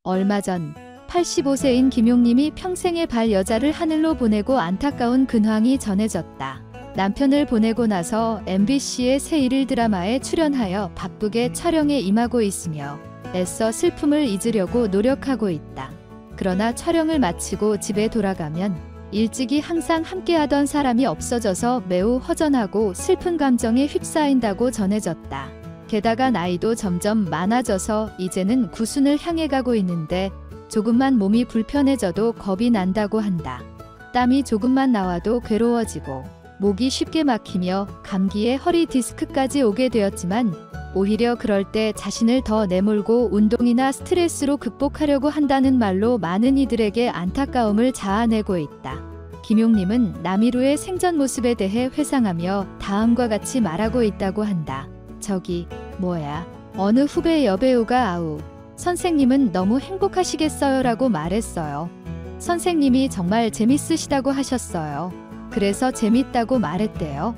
얼마 전 85세인 김용님이 평생의 반여자를 하늘로 보내고 안타까운 근황이 전해졌다. 남편을 보내고 나서 MBC의 새 일일 드라마에 출연하여 바쁘게 촬영에 임하고 있으며 애써 슬픔을 잊으려고 노력하고 있다. 그러나 촬영을 마치고 집에 돌아가면 일찍이 항상 함께하던 사람이 없어져서 매우 허전하고 슬픈 감정에 휩싸인다고 전해졌다. 게다가 나이도 점점 많아져서 이제는 구순을 향해 가고 있는데 조금만 몸이 불편해져도 겁이 난다고 한다. 땀이 조금만 나와도 괴로워지고 목이 쉽게 막히며 감기에 허리 디스크까지 오게 되었지만 오히려 그럴 때 자신을 더 내몰고 운동이나 스트레스로 극복하려고 한다는 말로 많은 이들에게 안타까움을 자아내고 있다. 김용님은 남이루의 생전 모습에 대해 회상하며 다음과 같이 말하고 있다고 한다. 저기 뭐야, 어느 후배 여배우가 아우 선생님은 너무 행복하시겠어요 라고 말했어요. 선생님이 정말 재밌으시다고 하셨어요. 그래서 재밌다고 말했대요.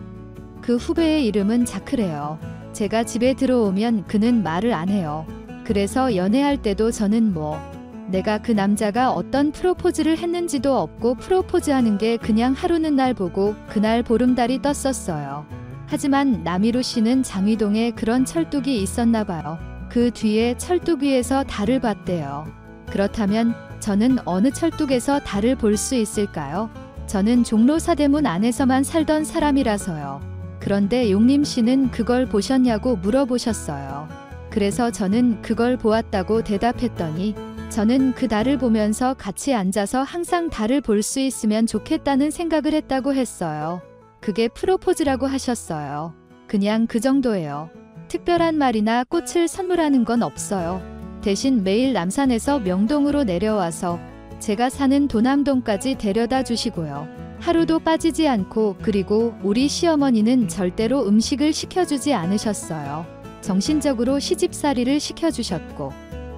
그 후배의 이름은 자크래요. 제가 집에 들어오면 그는 말을 안 해요. 그래서 연애할 때도 저는 내가 그 남자가 어떤 프로포즈를 했는지도 없고 프로포즈하는 게 그냥 하루는 날 보고 그날 보름달이 떴었어요. 하지만 남이루 씨는 장위동에 그런 철뚝이 있었나 봐요. 그 뒤에 철뚝 위에서 달을 봤대요. 그렇다면 저는 어느 철뚝에서 달을 볼 수 있을까요? 저는 종로 사대문 안에서만 살던 사람이라서요. 그런데 용림 씨는 그걸 보셨냐고 물어보셨어요. 그래서 저는 그걸 보았다고 대답했더니 저는 그 달을 보면서 같이 앉아서 항상 달을 볼 수 있으면 좋겠다는 생각을 했다고 했어요. 그게 프로포즈라고 하셨어요. 그냥 그 정도예요. 특별한 말이나 꽃을 선물하는 건 없어요. 대신 매일 남산에서 명동으로 내려와서 제가 사는 도남동까지 데려다 주시고요. 하루도 빠지지 않고, 그리고 우리 시어머니는 절대로 음식을 시켜주지 않으셨어요. 정신적으로 시집살이를 시켜주셨고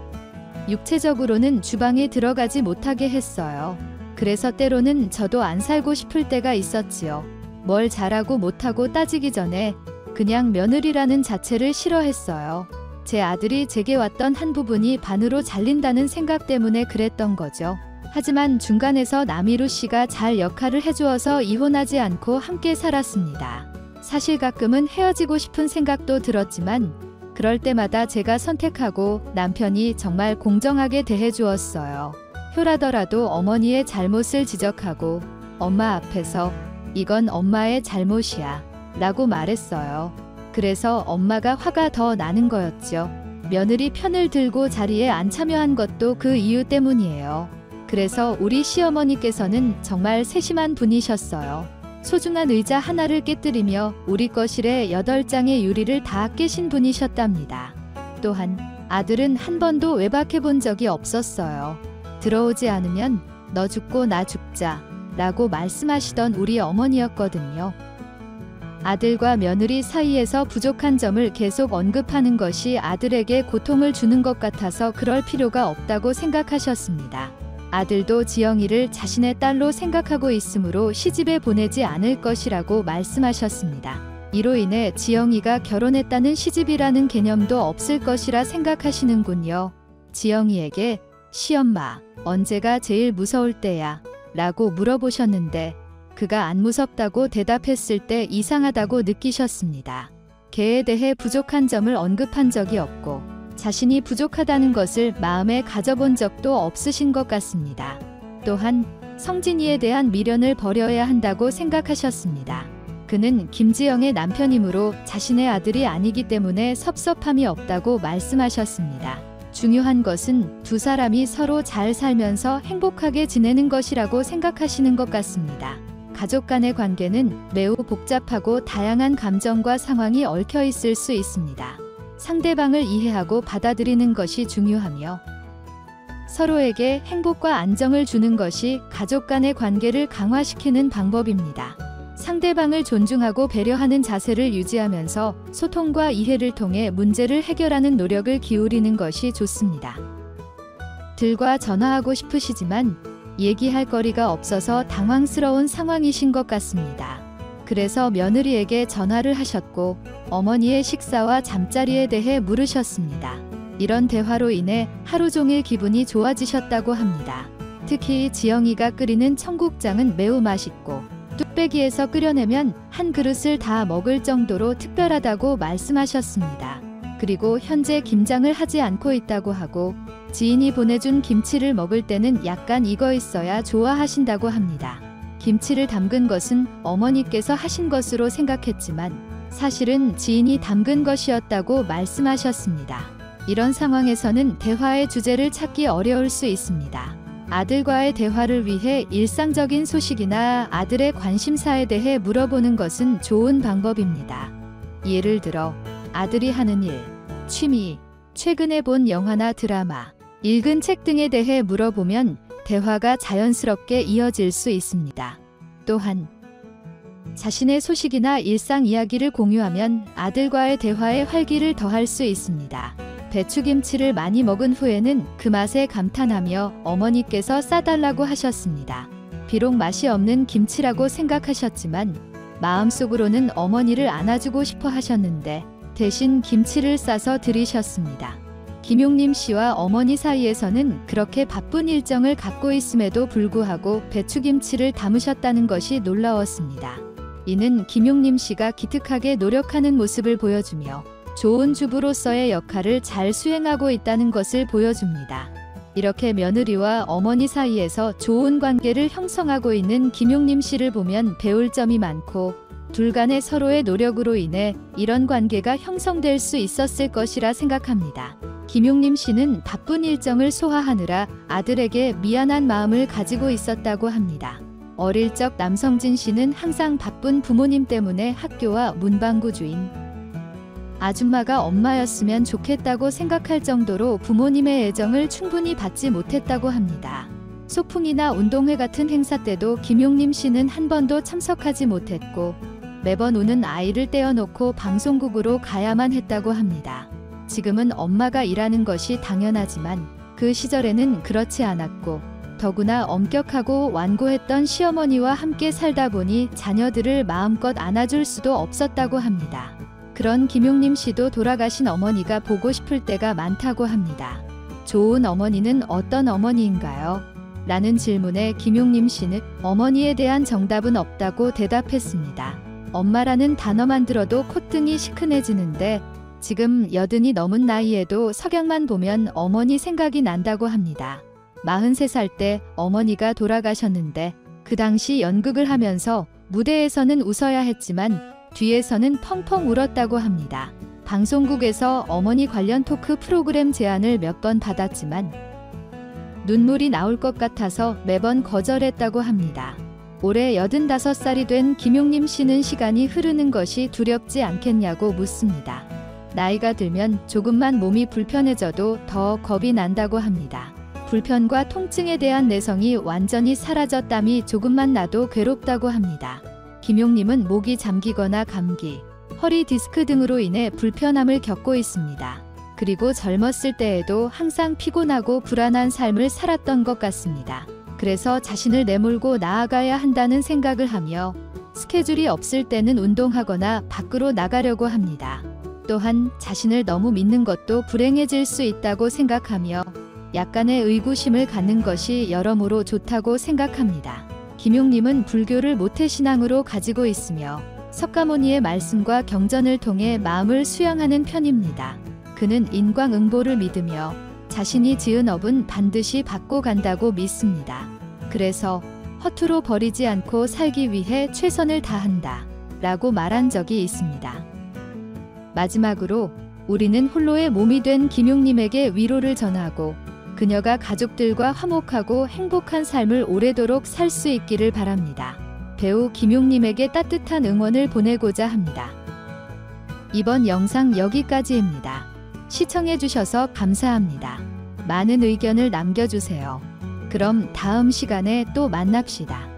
육체적으로는 주방에 들어가지 못하게 했어요. 그래서 때로는 저도 안 살고 싶을 때가 있었지요. 뭘 잘하고 못하고 따지기 전에 그냥 며느리라는 자체를 싫어했어요. 제 아들이 제게 왔던 한 부분이 반으로 잘린다는 생각 때문에 그랬던 거죠. 하지만 중간에서 남이루 씨가 잘 역할을 해주어서 이혼하지 않고 함께 살았습니다. 사실 가끔은 헤어지고 싶은 생각도 들었지만 그럴 때마다 제가 선택하고 남편이 정말 공정하게 대해주었어요. 효라더라도 어머니의 잘못을 지적하고 엄마 앞에서 이건 엄마의 잘못이야 라고 말했어요. 그래서 엄마가 화가 더 나는 거였죠. 며느리 편을 들고 자리에 안 참여한 것도 그 이유 때문이에요. 그래서 우리 시어머니께서는 정말 세심한 분이셨어요. 소중한 의자 하나를 깨뜨리며 우리 거실에 8장의 유리를 다 깨신 분이셨답니다. 또한 아들은 한 번도 외박해 본 적이 없었어요. 들어오지 않으면 너 죽고 나 죽자 라고 말씀하시던 우리 어머니였거든요. 아들과 며느리 사이에서 부족한 점을 계속 언급하는 것이 아들에게 고통을 주는 것 같아서 그럴 필요가 없다고 생각하셨습니다. 아들도 지영이를 자신의 딸로 생각하고 있으므로 시집에 보내지 않을 것이라고 말씀하셨습니다. 이로 인해 지영이가 결혼했다는 시집이라는 개념도 없을 것이라 생각하시는군요. 지영이에게 시엄마, 언제가 제일 무서울 때야? 라고 물어보셨는데 그가 안 무섭다고 대답했을 때 이상하다고 느끼셨습니다. 걔에 대해 부족한 점을 언급한 적이 없고 자신이 부족하다는 것을 마음에 가져본 적도 없으신 것 같습니다. 또한 성진이에 대한 미련을 버려야 한다고 생각하셨습니다. 그는 김지영의 남편이므로 자신의 아들이 아니기 때문에 섭섭함이 없다고 말씀하셨습니다. 중요한 것은 두 사람이 서로 잘 살면서 행복하게 지내는 것이라고 생각하시는 것 같습니다. 가족 간의 관계는 매우 복잡하고 다양한 감정과 상황이 얽혀 있을 수 있습니다. 상대방을 이해하고 받아들이는 것이 중요하며 서로에게 행복과 안정을 주는 것이 가족 간의 관계를 강화시키는 방법입니다. 상대방을 존중하고 배려하는 자세를 유지하면서 소통과 이해를 통해 문제를 해결하는 노력을 기울이는 것이 좋습니다. 들과 전화하고 싶으시지만 얘기할 거리가 없어서 당황스러운 상황이신 것 같습니다. 그래서 며느리에게 전화를 하셨고 어머니의 식사와 잠자리에 대해 물으셨습니다. 이런 대화로 인해 하루 종일 기분이 좋아지셨다고 합니다. 특히 지영이가 끓이는 청국장은 매우 맛있고 뚝배기에서 끓여내면 한 그릇을 다 먹을 정도로 특별하다고 말씀하셨습니다. 그리고 현재 김장을 하지 않고 있다고 하고 지인이 보내준 김치를 먹을 때는 약간 익어 있어야 좋아하신다고 합니다. 김치를 담근 것은 어머니께서 하신 것으로 생각했지만 사실은 지인이 담근 것이었다고 말씀하셨습니다. 이런 상황에서는 대화의 주제를 찾기 어려울 수 있습니다. 아들과의 대화를 위해 일상적인 소식이나 아들의 관심사에 대해 물어보는 것은 좋은 방법입니다. 예를 들어 아들이 하는 일, 취미, 최근에 본 영화나 드라마, 읽은 책 등에 대해 물어보면 대화가 자연스럽게 이어질 수 있습니다. 또한 자신의 소식이나 일상 이야기를 공유하면 아들과의 대화에 활기를 더할 수 있습니다. 배추김치를 많이 먹은 후에는 그 맛에 감탄하며 어머니께서 싸달라고 하셨습니다. 비록 맛이 없는 김치라고 생각하셨지만 마음속으로는 어머니를 안아주고 싶어 하셨는데 대신 김치를 싸서 드리셨습니다. 김용림 씨와 어머니 사이에서는 그렇게 바쁜 일정을 갖고 있음에도 불구하고 배추김치를 담으셨다는 것이 놀라웠습니다. 이는 김용림 씨가 기특하게 노력하는 모습을 보여주며 좋은 주부로서의 역할을 잘 수행하고 있다는 것을 보여줍니다. 이렇게 며느리와 어머니 사이에서 좋은 관계를 형성하고 있는 김용림 씨를 보면 배울 점이 많고 둘 간의 서로의 노력으로 인해 이런 관계가 형성될 수 있었을 것이라 생각합니다. 김용림 씨는 바쁜 일정을 소화하느라 아들에게 미안한 마음을 가지고 있었다고 합니다. 어릴 적 남성진 씨는 항상 바쁜 부모님 때문에 학교와 문방구 주인 아줌마가 엄마였으면 좋겠다고 생각할 정도로 부모님의 애정을 충분히 받지 못했다고 합니다. 소풍이나 운동회 같은 행사 때도 김용림 씨는 한 번도 참석하지 못했고 매번 우는 아이를 떼어놓고 방송국으로 가야만 했다고 합니다. 지금은 엄마가 일하는 것이 당연하지만 그 시절에는 그렇지 않았고 더구나 엄격하고 완고했던 시어머니와 함께 살다 보니 자녀들을 마음껏 안아줄 수도 없었다고 합니다. 그런 김용림 씨도 돌아가신 어머니가 보고 싶을 때가 많다고 합니다. 좋은 어머니는 어떤 어머니인가요? 라는 질문에 김용림 씨는 어머니에 대한 정답은 없다고 대답했습니다. 엄마라는 단어만 들어도 콧등이 시큰해지는데 지금 80이 넘은 나이에도 석양만 보면 어머니 생각이 난다고 합니다. 43살 때 어머니가 돌아가셨는데 그 당시 연극을 하면서 무대에서는 웃어야 했지만 뒤에서는 펑펑 울었다고 합니다. 방송국에서 어머니 관련 토크 프로그램 제안을 몇 번 받았지만 눈물이 나올 것 같아서 매번 거절했다고 합니다. 올해 85살이 된 김용림 씨는 시간이 흐르는 것이 두렵지 않겠냐고 묻습니다. 나이가 들면 조금만 몸이 불편해져도 더 겁이 난다고 합니다. 불편과 통증에 대한 내성이 완전히 사라져 땀이 조금만 나도 괴롭다고 합니다. 김용림은 목이 잠기거나 감기, 허리 디스크 등으로 인해 불편함을 겪고 있습니다. 그리고 젊었을 때에도 항상 피곤하고 불안한 삶을 살았던 것 같습니다. 그래서 자신을 내몰고 나아가야 한다는 생각을 하며 스케줄이 없을 때는 운동하거나 밖으로 나가려고 합니다. 또한 자신을 너무 믿는 것도 불행해질 수 있다고 생각하며 약간의 의구심을 갖는 것이 여러모로 좋다고 생각합니다. 김용림은 불교를 모태신앙으로 가지고 있으며 석가모니의 말씀과 경전을 통해 마음을 수양하는 편입니다. 그는 인광응보를 믿으며 자신이 지은 업은 반드시 받고 간다고 믿습니다. 그래서 허투루 버리지 않고 살기 위해 최선을 다한다 라고 말한 적이 있습니다. 마지막으로 우리는 홀로의 몸이 된 김용림에게 위로를 전하고 그녀가 가족들과 화목하고 행복한 삶을 오래도록 살 수 있기를 바랍니다. 배우 김용림에게 따뜻한 응원을 보내고자 합니다. 이번 영상 여기까지입니다. 시청해주셔서 감사합니다. 많은 의견을 남겨주세요. 그럼 다음 시간에 또 만납시다.